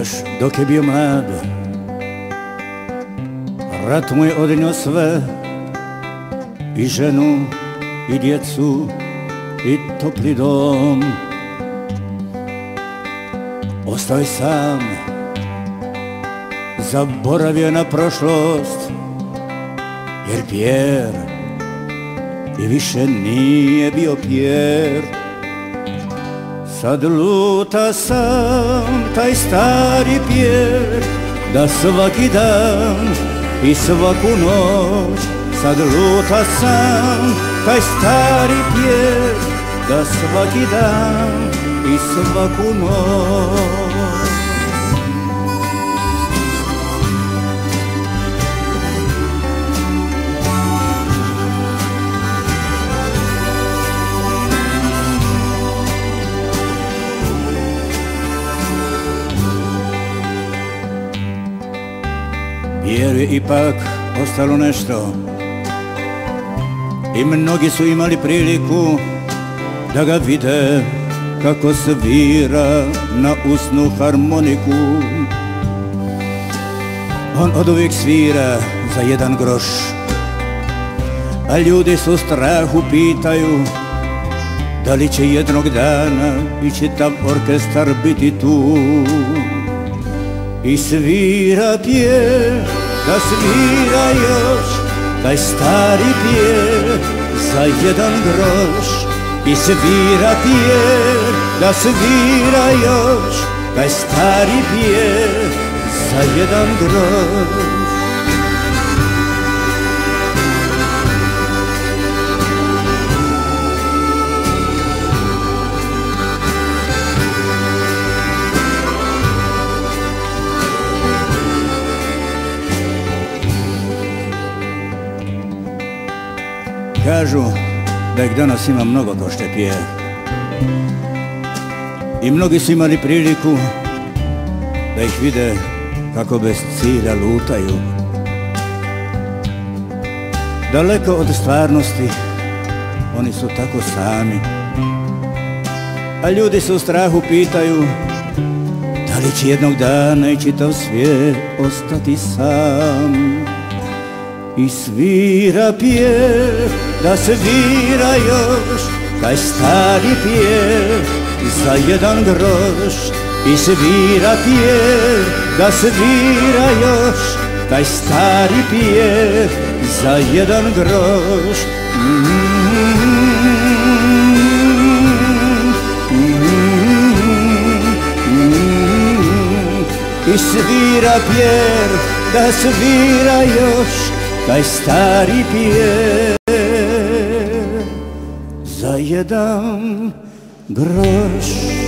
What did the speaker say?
Još dok je bio mlad, rat mu je odnio sve, i ženu, i djecu, i topli dom. Ostao je sam, zaboravio na prošlost, jer Pjer i više nije bio Pjer. Sad luta sam taj stari Pjer, da svaki dan i svaku noć. Sad luta sam taj stari Pjer, da svaki dan i svaku noć. Jer je ipak ostalo nešto i mnogi su imali priliku da ga vide kako svira na usnu harmoniku. On oduvijek svira za 1 groš, a ljudi su u strahu pitaju da li će jednog dana i čitav orkestar biti tu. I svira Pjer, da svira još taj stari Pjer za 1 groš. I svira Pjer, da svira još taj stari Pjer za 1 groš. Kažu da ih danas ima mnogo ko što je Pjer, i mnogi su imali priliku da ih vide kako bez cilja lutaju. Daleko od stvarnosti, oni su tako sami, a ljudi se u strahu pitaju da li će jednog dana i čitav svijet ostati sam. I svira Pjer, da svira još taj stari Pjer za 1 groš. I svira Pjer, da svira još taj stari Pjer za 1 groš. I svira Pjer, da svira još taj stari Pjer za 1 groš.